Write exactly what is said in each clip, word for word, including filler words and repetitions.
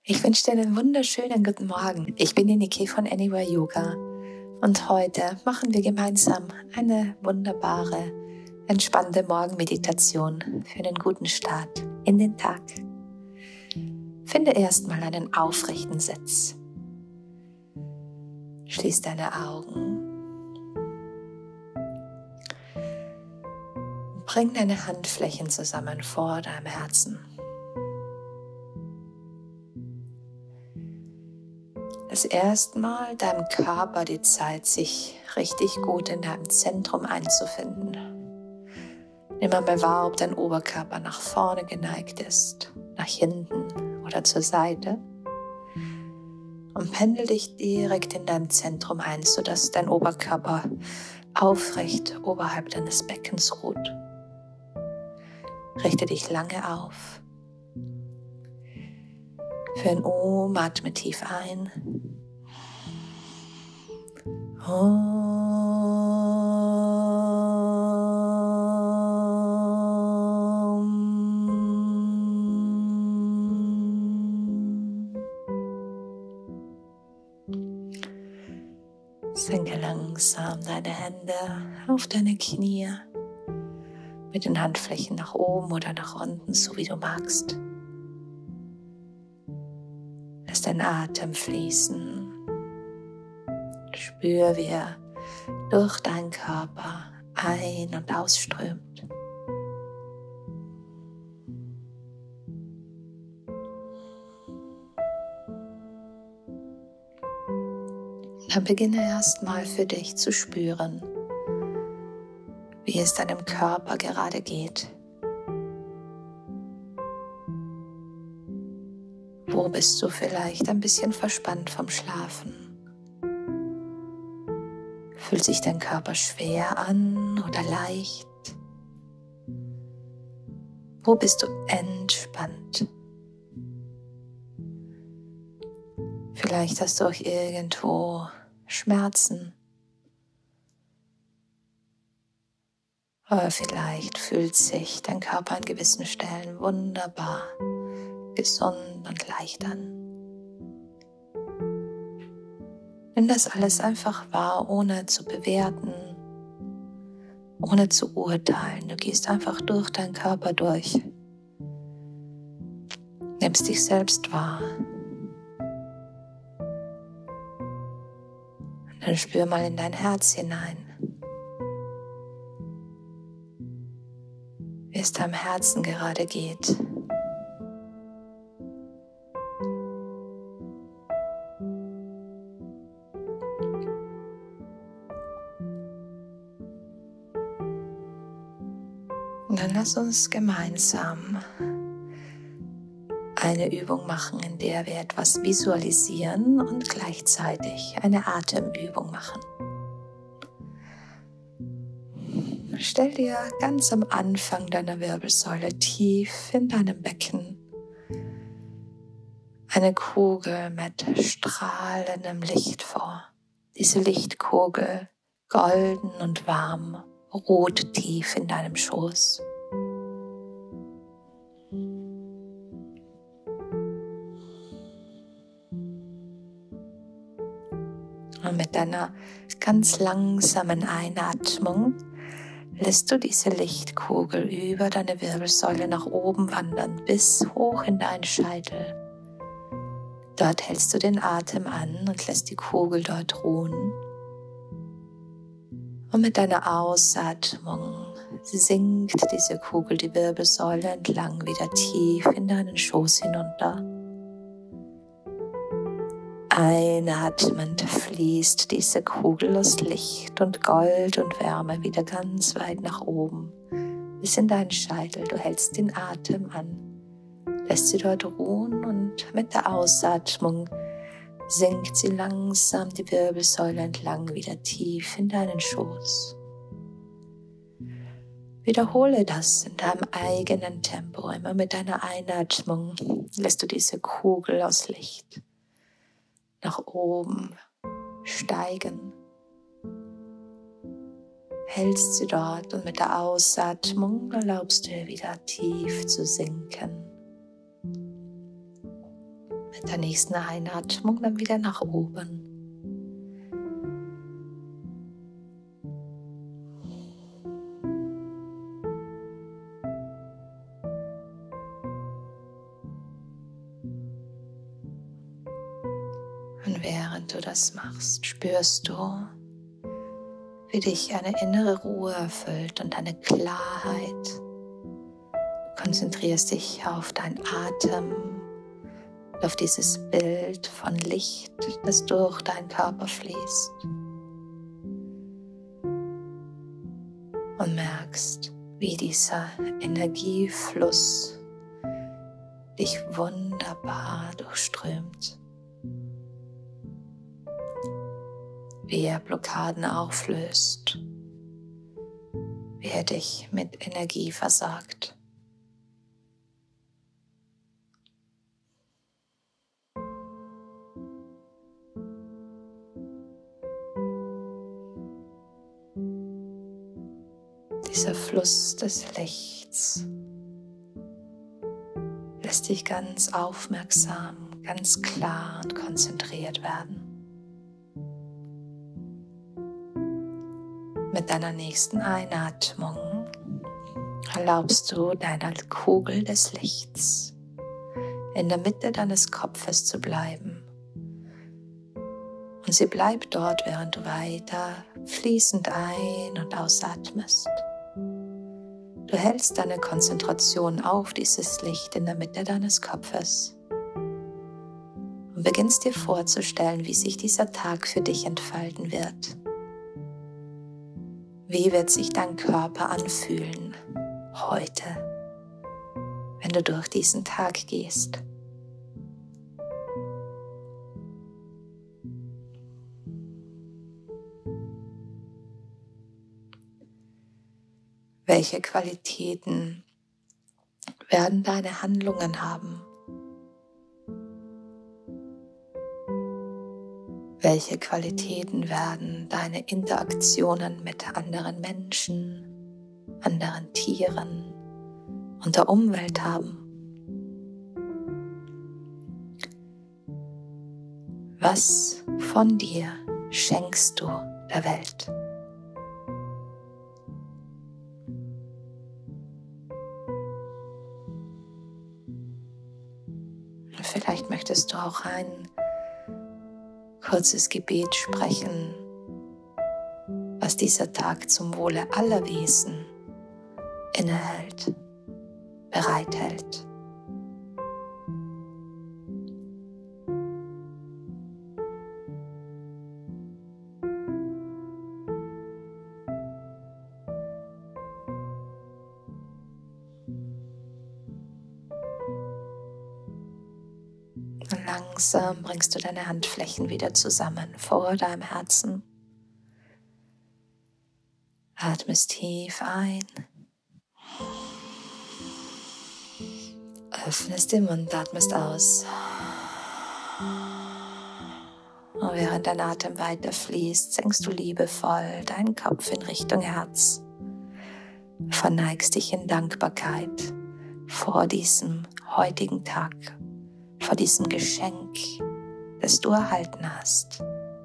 Ich wünsche dir einen wunderschönen guten Morgen. Ich bin die Niki von Anywhere Yoga und heute machen wir gemeinsam eine wunderbare, entspannte Morgenmeditation für einen guten Start in den Tag. Finde erstmal einen aufrechten Sitz. Schließ deine Augen. Bring deine Handflächen zusammen vor deinem Herzen. Das erste Mal deinem Körper die Zeit, sich richtig gut in deinem Zentrum einzufinden. Nimm einmal wahr, ob dein Oberkörper nach vorne geneigt ist, nach hinten oder zur Seite. Und pendel dich direkt in deinem Zentrum ein, sodass dein Oberkörper aufrecht oberhalb deines Beckens ruht. Richte dich lange auf. Für ein Om atme tief ein. Om. Senke langsam deine Hände auf deine Knie, mit den Handflächen nach oben oder nach unten, so wie du magst. Lass deinen Atem fließen. Spür, wie er durch deinen Körper ein- und ausströmt. Dann beginne erstmal für dich zu spüren, wie es deinem Körper gerade geht. Wo bist du vielleicht ein bisschen verspannt vom Schlafen? Fühlt sich dein Körper schwer an oder leicht? Wo bist du entspannt? Vielleicht hast du auch irgendwo Schmerzen. Aber vielleicht fühlt sich dein Körper an gewissen Stellen wunderbar, gesund und leicht an. Nimm das alles einfach wahr, ohne zu bewerten, ohne zu urteilen. Du gehst einfach durch deinen Körper durch. Nimmst dich selbst wahr. Und dann spür mal in dein Herz hinein, wie es deinem Herzen gerade geht. Und dann lass uns gemeinsam eine Übung machen, in der wir etwas visualisieren und gleichzeitig eine Atemübung machen. Stell dir ganz am Anfang deiner Wirbelsäule tief in deinem Becken eine Kugel mit strahlendem Licht vor. Diese Lichtkugel, golden und warm, ruht tief in deinem Schoß. Und mit deiner ganz langsamen Einatmung lässt du diese Lichtkugel über deine Wirbelsäule nach oben wandern, bis hoch in deinen Scheitel. Dort hältst du den Atem an und lässt die Kugel dort ruhen. Und mit deiner Ausatmung sinkt diese Kugel die Wirbelsäule entlang wieder tief in deinen Schoß hinunter. Einatmend fließt diese Kugel aus Licht und Gold und Wärme wieder ganz weit nach oben, bis in deinen Scheitel. Du hältst den Atem an, lässt sie dort ruhen und mit der Ausatmung sinkt sie langsam die Wirbelsäule entlang wieder tief in deinen Schoß. Wiederhole das in deinem eigenen Tempo. Immer mit deiner Einatmung lässt du diese Kugel aus Licht nach oben steigen. Hältst sie dort und mit der Ausatmung erlaubst du ihr wieder tief zu sinken. Mit der nächsten Einatmung dann wieder nach oben. Und während du das machst, spürst du, wie dich eine innere Ruhe erfüllt und eine Klarheit. Du konzentrierst dich auf deinen Atem, auf dieses Bild von Licht, das durch deinen Körper fließt. Und merkst, wie dieser Energiefluss dich wunderbar durchströmt. Wie er Blockaden auflöst, wie er dich mit Energie versorgt. Dieser Fluss des Lichts lässt dich ganz aufmerksam, ganz klar und konzentriert werden. Mit deiner nächsten Einatmung erlaubst du deiner Kugel des Lichts in der Mitte deines Kopfes zu bleiben. Und sie bleibt dort, während du weiter fließend ein- und ausatmest. Du hältst deine Konzentration auf dieses Licht in der Mitte deines Kopfes und beginnst dir vorzustellen, wie sich dieser Tag für dich entfalten wird. Wie wird sich dein Körper anfühlen heute, wenn du durch diesen Tag gehst? Welche Qualitäten werden deine Handlungen haben? Welche Qualitäten werden deine Interaktionen mit anderen Menschen, anderen Tieren und der Umwelt haben? Was von dir schenkst du der Welt? Vielleicht möchtest du auch ein kurzes Gebet sprechen, was dieser Tag zum Wohle aller Wesen innehält, bereithält. Und langsam bringst du deine Handflächen wieder zusammen vor deinem Herzen. Atmest tief ein. Öffnest den Mund, atmest aus. Und während dein Atem weiter fließt, senkst du liebevoll deinen Kopf in Richtung Herz. Verneigst dich in Dankbarkeit vor diesem heutigen Tag, vor diesem Geschenk, das du erhalten hast.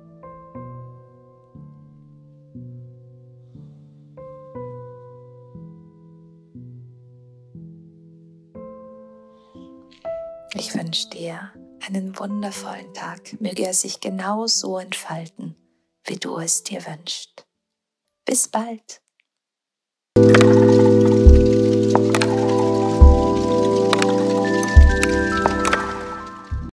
Ich wünsche dir einen wundervollen Tag. Möge er sich genau so entfalten, wie du es dir wünschst. Bis bald.